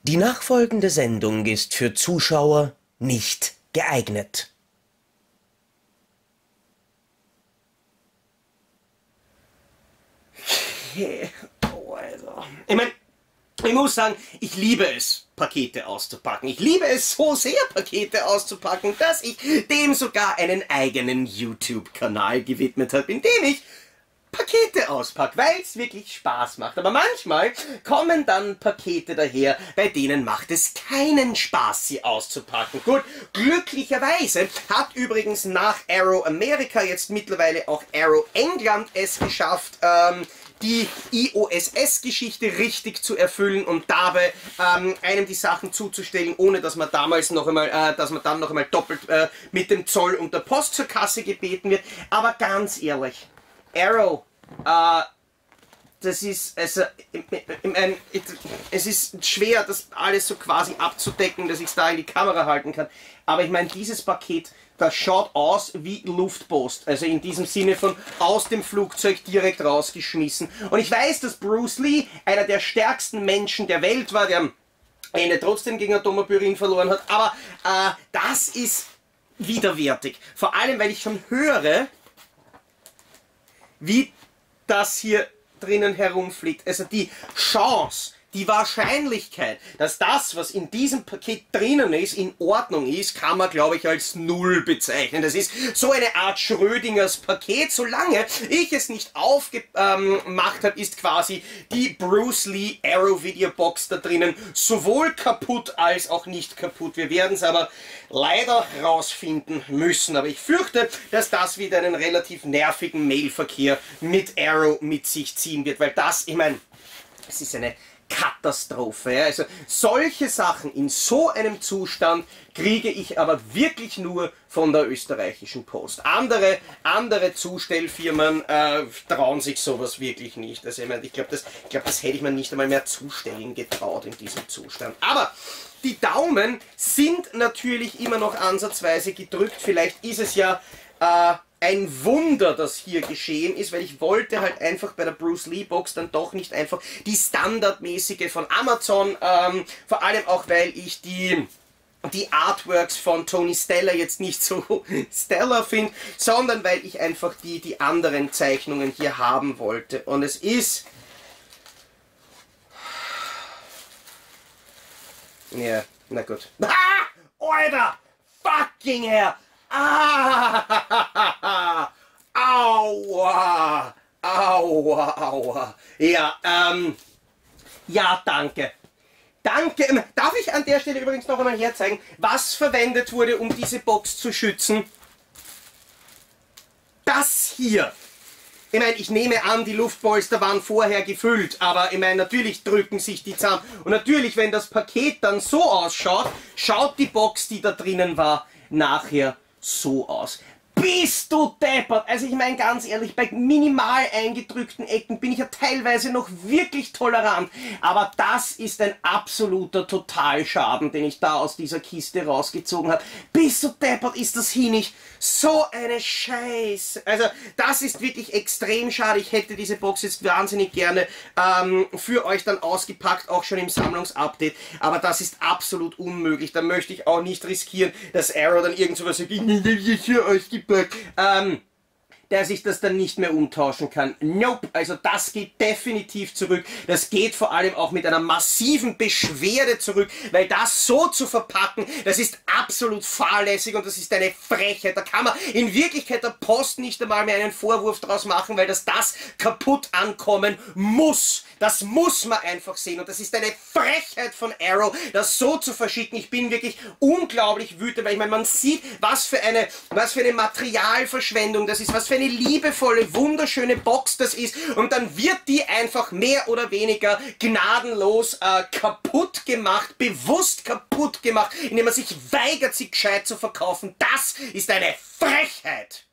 Die nachfolgende Sendung ist für Zuschauer nicht geeignet. Okay. Oh, also. Ich muss sagen, ich liebe es, Pakete auszupacken. Ich liebe es so sehr, Pakete auszupacken, dass ich dem sogar einen eigenen YouTube-Kanal gewidmet habe, in dem ich Pakete auspacke, weil es wirklich Spaß macht. Aber manchmal kommen dann Pakete daher, bei denen macht es keinen Spaß, sie auszupacken. Gut, glücklicherweise hat übrigens nach Arrow Amerika jetzt mittlerweile auch Arrow England es geschafft, die IOSS-Geschichte richtig zu erfüllen und dabei einem die Sachen zuzustellen, ohne dass man damals noch einmal, dann noch einmal doppelt mit dem Zoll und der Post zur Kasse gebeten wird. Aber ganz ehrlich, Arrow, das ist, also, es ist schwer, das alles so quasi abzudecken, dass ich es da in die Kamera halten kann. Aber ich meine, dieses Paket, das schaut aus wie Luftpost. Also in diesem Sinne von aus dem Flugzeug direkt rausgeschmissen. Und ich weiß, dass Bruce Lee einer der stärksten Menschen der Welt war, der am Ende trotzdem gegen Atomoburin verloren hat. Aber das ist widerwärtig. Vor allem, weil ich schon höre, wie das hier drinnen herumfliegt. Also die Chance, die Wahrscheinlichkeit, dass das, was in diesem Paket drinnen ist, in Ordnung ist, kann man, glaube ich, als Null bezeichnen. Das ist so eine Art Schrödingers Paket. Solange ich es nicht aufgemacht habe, ist quasi die Bruce Lee Arrow Videobox da drinnen sowohl kaputt als auch nicht kaputt. Wir werden es aber leider rausfinden müssen. Aber ich fürchte, dass das wieder einen relativ nervigen Mailverkehr mit Arrow mit sich ziehen wird. Weil das, ich meine, es ist eine Katastrophe. Ja? Also solche Sachen in so einem Zustand kriege ich aber wirklich nur von der österreichischen Post. Andere Zustellfirmen trauen sich sowas wirklich nicht. Also ich glaube, das hätte ich mir nicht einmal mehr zustellen getraut in diesem Zustand. Aber die Daumen sind natürlich immer noch ansatzweise gedrückt. Vielleicht ist es ja ein Wunder, dass hier geschehen ist, weil ich wollte halt einfach bei der Bruce Lee Box dann doch nicht einfach die standardmäßige von Amazon, vor allem auch, weil ich die Artworks von Tony Stella jetzt nicht so stellar finde, sondern weil ich einfach die anderen Zeichnungen hier haben wollte. Und es ist... Ja, na gut. Ah! Alter! Fucking hell! Ah! Aua! Aua! Aua! Ja, ja, danke. Danke. Darf ich an der Stelle übrigens noch einmal herzeigen, was verwendet wurde, um diese Box zu schützen? Das hier. Ich meine, ich nehme an, die Luftpolster waren vorher gefüllt, aber ich meine, natürlich drücken sich die zusammen. Und natürlich, wenn das Paket dann so ausschaut, schaut die Box, die da drinnen war, nachher so aus. Bist du deppert? Also ich meine ganz ehrlich, bei minimal eingedrückten Ecken bin ich ja teilweise noch wirklich tolerant. Aber das ist ein absoluter Totalschaden, den ich da aus dieser Kiste rausgezogen habe. Bist du deppert? Ist das hier nicht so eine Scheiße? Also das ist wirklich extrem schade. Ich hätte diese Box jetzt wahnsinnig gerne für euch dann ausgepackt, auch schon im Sammlungsupdate. Aber das ist absolut unmöglich. Da möchte ich auch nicht riskieren, dass Arrow dann irgend sowas sagt, hier euch gibt, dass ich das dann nicht mehr umtauschen kann. Nope, also das geht definitiv zurück. Das geht vor allem auch mit einer massiven Beschwerde zurück, weil das so zu verpacken, das ist absolut fahrlässig und das ist eine Frechheit. Da kann man in Wirklichkeit der Post nicht einmal mehr einen Vorwurf draus machen, weil das kaputt ankommen muss. Das muss man einfach sehen und das ist eine Frechheit von Arrow, das so zu verschicken. Ich bin wirklich unglaublich wütend, weil ich meine, man sieht, was für eine Materialverschwendung das ist, was für eine liebevolle, wunderschöne Box das ist und dann wird die einfach mehr oder weniger gnadenlos kaputt gemacht, bewusst kaputt gemacht, indem man sich weigert, sie gescheit zu verkaufen. Das ist eine Frechheit!